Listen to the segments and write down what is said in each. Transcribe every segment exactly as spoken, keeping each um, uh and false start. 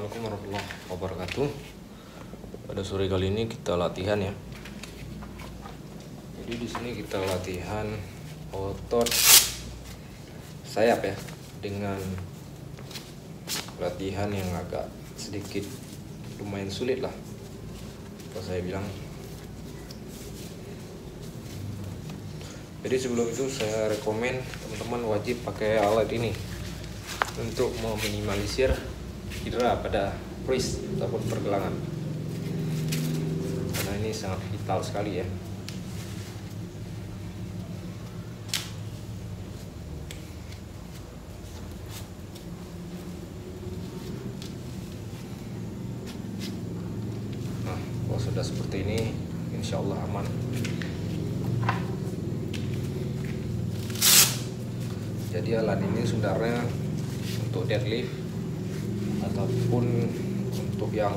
Assalamualaikum warahmatullahi wabarakatuh. Pada sore kali ini kita latihan ya. Jadi di sini kita latihan otot sayap ya, dengan latihan yang agak sedikit lumayan sulit lah kalau saya bilang. Jadi sebelum itu saya rekomen teman-teman wajib pakai alat ini untuk meminimalisir cedera pada wrist ataupun pergelangan, karena ini sangat vital sekali ya. Nah, kalau sudah seperti ini, insya Allah aman. Jadi alat ini sebenarnya untuk deadlift ataupun untuk yang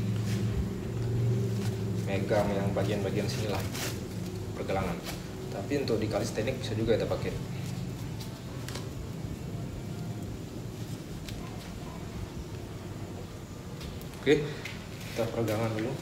megang yang bagian-bagian sini lah, pergelangan. Tapi untuk di kalistenik bisa juga kita pakai. Oke, kita peregangan dulu.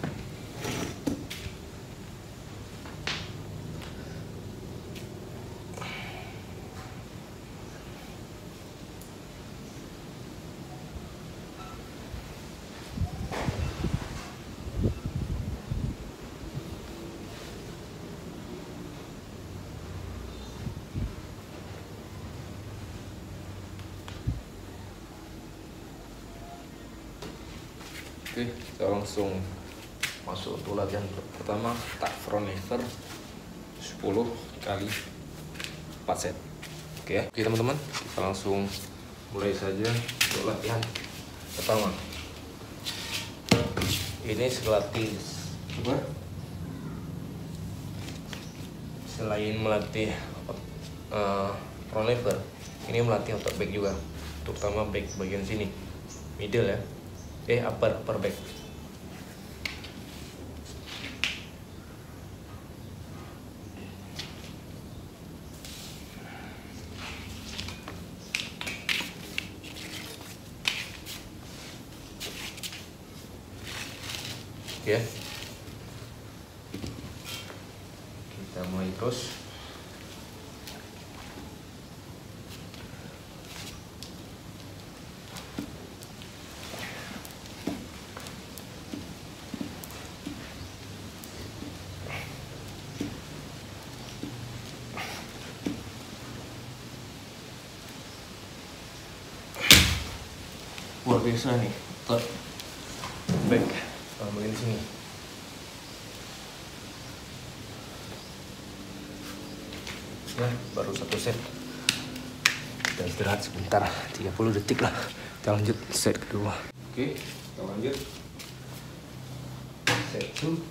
Oke, kita langsung masuk untuk latihan pertama, tak front lever sepuluh kali empat set. Oke ya. Oke teman-teman, kita langsung mulai saja untuk latihan pertama. Ini selatih apa? Selain melatih uh, front lever, ini melatih otot back juga, terutama back bagian sini, middle ya. Eh, upper, upper back. Oke ya. Kita mulai terus. Luar biasa nih, otot back sama bagian sini. Nah, baru satu set. Kita istirahat sebentar, tiga puluh detik lah. Kita lanjut set kedua. Oke, kita lanjut set two.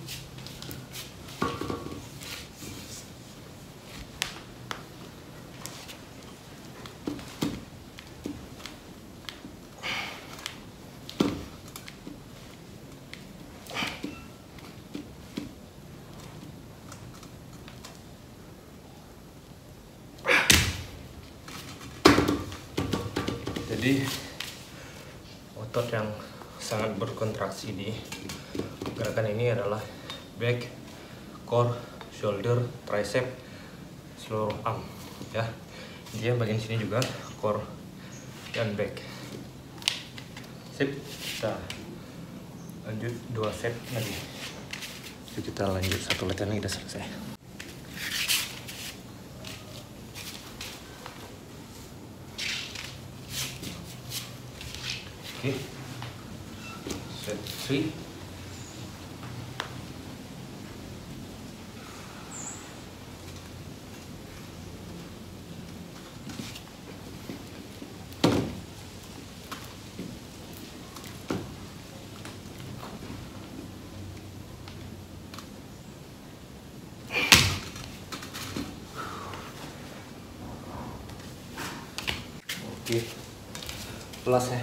Jadi otot yang sangat berkontraksi di gerakan ini adalah back, core, shoulder, tricep, seluruh arm ya. Dia bagian sini juga core dan back. Sip, kita lanjut dua set lagi. Jadi kita lanjut satu latihan lagi, udah selesai. Oke, set three. Oke, plus ya.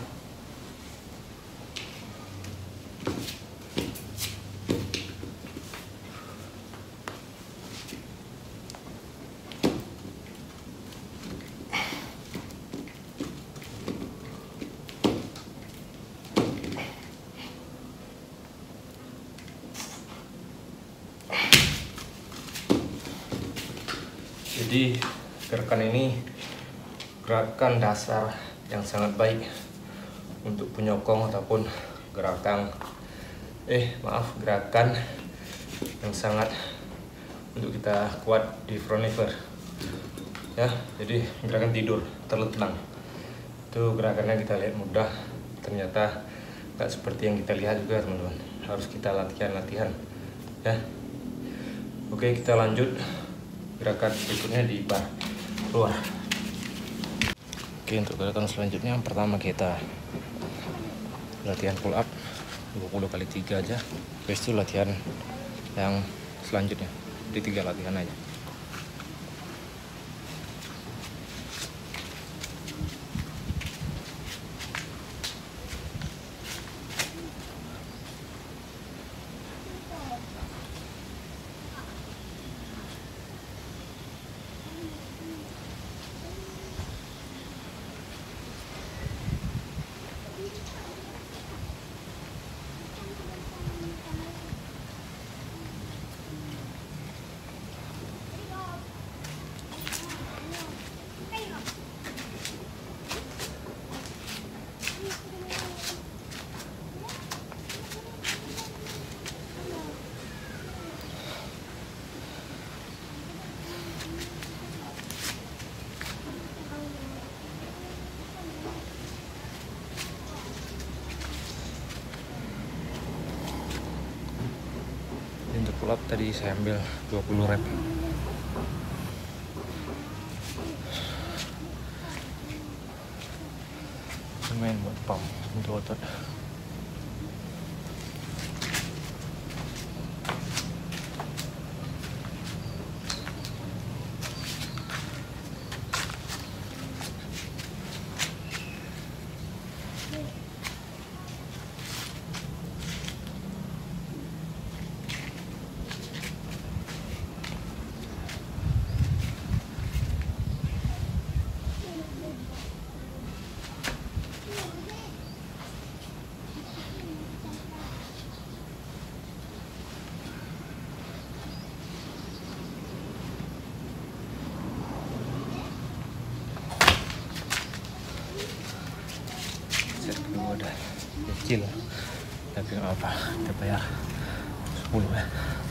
Jadi gerakan ini gerakan dasar yang sangat baik untuk penyokong ataupun gerakan eh maaf gerakan yang sangat untuk kita kuat di front lever ya. Jadi gerakan tidur terlentang itu gerakannya kita lihat mudah, ternyata nggak seperti yang kita lihat juga teman-teman, harus kita latihan-latihan ya. Oke, kita lanjut gerakan berikutnya di bar luar. Oke, untuk gerakan selanjutnya yang pertama kita latihan pull up dua puluh kali tiga aja. Terus itu latihan yang selanjutnya di tiga latihan aja. Untuk pull up tadi saya ambil dua puluh rep. Lumayan buat pump untuk otot. Set kedua udah kecil, tapi nggak apa, kita bayar sepuluh ya.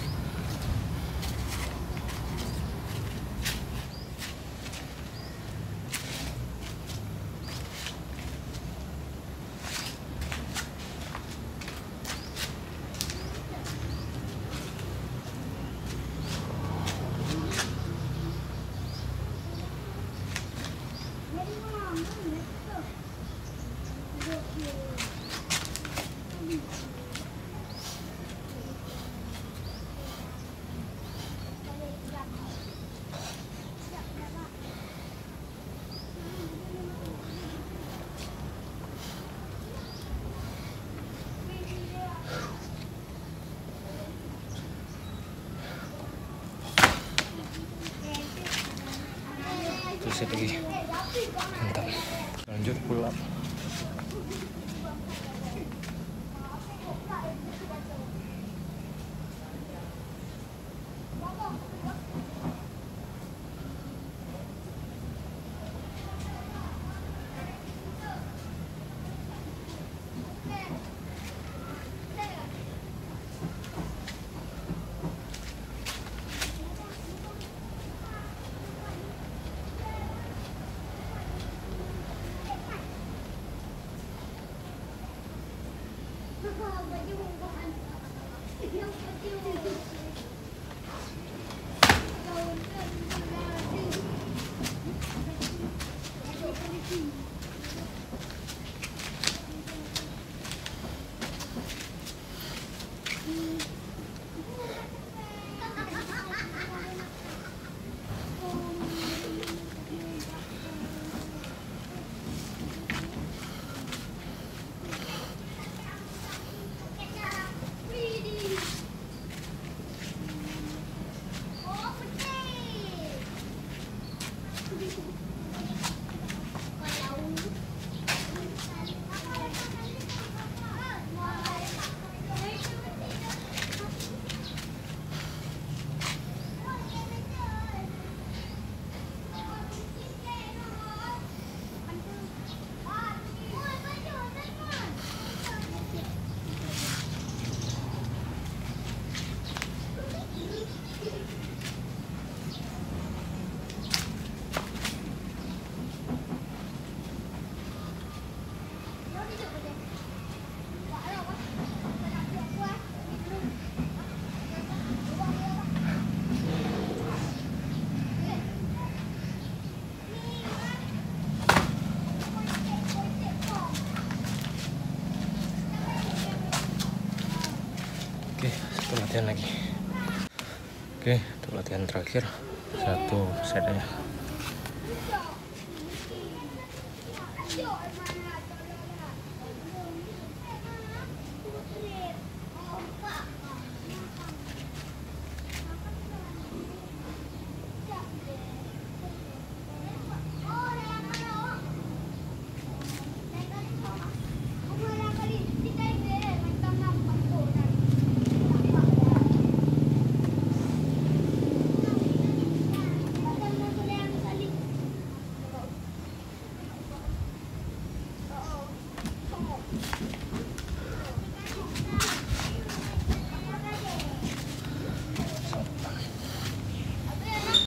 Terus lagi mantap. Lanjut pull up. latihan lagi. Oke, untuk latihan terakhir satu set aja.